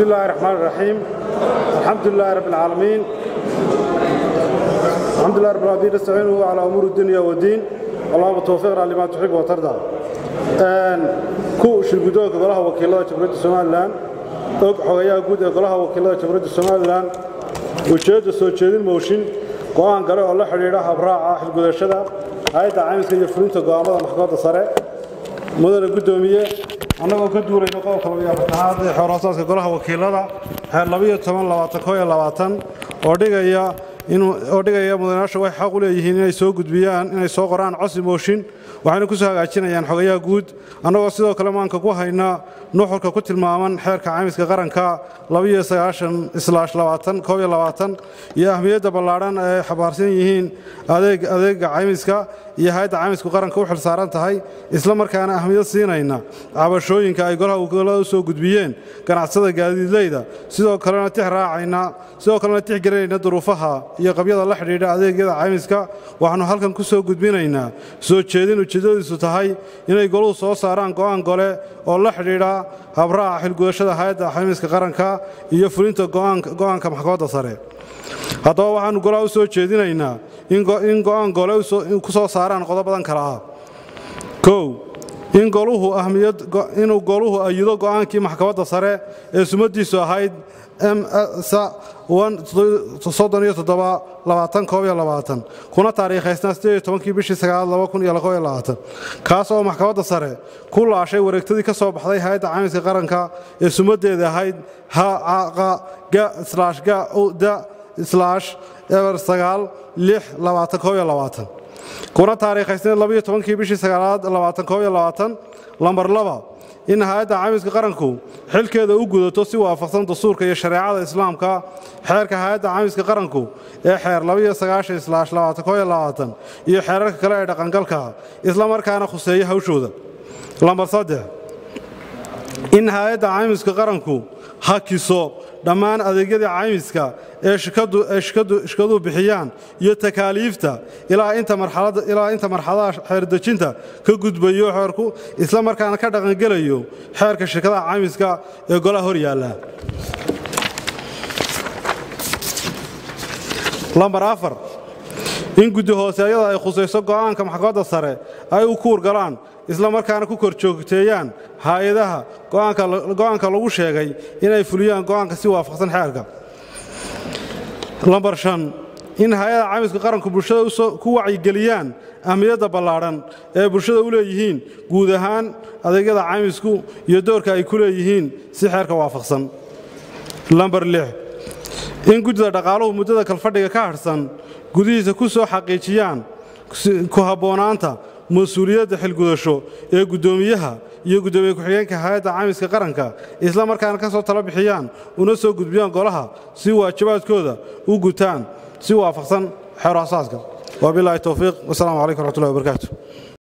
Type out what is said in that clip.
بسم الله الرحمن الرحيم. الحمد لله رب العالمين. الحمد لله رب العالمين نستعينه على أمور الدنيا والدين. اللهم توفقنا لما تحب وترضى. كو شرقدوه قبلها وكيلة جمهورية الصوماليلان حوغيا قود قبلها وكيلة جمهورية الصوماليلان وجهد سوجيدين موشين go'aan gale oo la xiriira habraaca xilgudashada hay'adda caymiska iyo fulinta go'aamada maxkamadda sare mudane gudoomiye annagoo ka duulayno qodobka 12 ee xoraasaadka golaha wakiilada heer 12 oo dhigaya mudanayaasha way xaq u leeyihiin inay soo gudbiyaan inay soo qoraan codsi mooshin waxayna ku soo hagaajinayaan xogayaha guud annagoo sidoo kale maanka ku hayna nuxurka ku tilmaaman xeerka caymiska qaranka 29/20 iyo ahmiyadda ballaaran ee xabaarsan yihiin adeega caymiska iyo hay'adda caymiska qaranka u xilsaaran tahay isla markaana ahmiyad siinayna cabashooyinka ay golaha wakiilada u soo gudbiyeen ganacsada gaadiidleyda sidoo kalena tixgelinayna duruufaha iyo qabyada la xidhiidha adeegyada caymiska waxaanu halkan ku soo gudbinaynaa soo jeedin ujeedadiisu tahay inay goluhu soo saaraan go'aan gole oo la xidhiidha habraaca xilgudashada hay'adda caymiska qaranka iyo fulinta go'aanka maxkamadda sare haddaba waxaanu golaha u soo jeedinaynaa in go'aan gole ku soo saaraan qodobadan kale ah inuu goluhu ayido go'aankii maxkamadda sare ee sumadiisu ahayd kuna taariikhaysnaa 18 bishii 9/2022 kaas oo maxkamadda sare ku laashay wareegtadii ka soo baxday hay'adda caymiska qaranka ee sumadeeda ahayd HAG/9/6/2022 kuna taariikhaysnaa 12 bishii 9/2022 lambar 2 in hay'adda caymiska qaranku xilkeeda u gudato si waafaqsan dastuurka iyo shariicada islaamka xeerka hay'adda caymiska qaranku ee xeer 29/2022 iyo xeerarka kale ee dhaqangalka isla markaana khuseeya hawshooda lambar 3 in hay'adda caymiska qaranku hakiso dhammaan adeegyada caymiska ee shirkaduhu bixiyaan iyo takaaliifta ilaa inta marxaladaha xeerdejinta ka gudbayo xeerku isla markaana ka dhaqangelayo xeerka shirkadaha caymiska ee golaha hor yaalla lambar 4 in guddi hooseeyada ay khusayso go'aanka maxkamadda sare ay u kuur galaan isla markaana ku kor joogteeyaan hay'adaha go'aanka lagu sheegay inay fuliyaan go'aanka si waafaqsan xeerka lambar 5 in hay'adda caymiska qaranku bulshada ku wacyigeliyaan ahmiyadda ballaaran ee bulshada u leeyihiin guud ahaan adeegyada caymisku iyo doorka ay ku leeyihiin si xeerka waafaqsan lambar 6 in guddida dhaqaaluhu muddada kalfadhiga ka harsan gudihiisa ku soo xaqiijiyaan ku habboonaanta mas'uuliyadda xilgudasho ee guddoomiyaha iyo guddoomiye ku-xigeenka hay'adda caymiska qaranka isla markaana ka soo talo bixiyaan una soo gudbiyaan golaha si waajibaadkooda u gutaan si waafaqsan xeer aasaaska wabilaahi tawfiiq wasalaamu calaykum waraxmatullahi wabarakaatu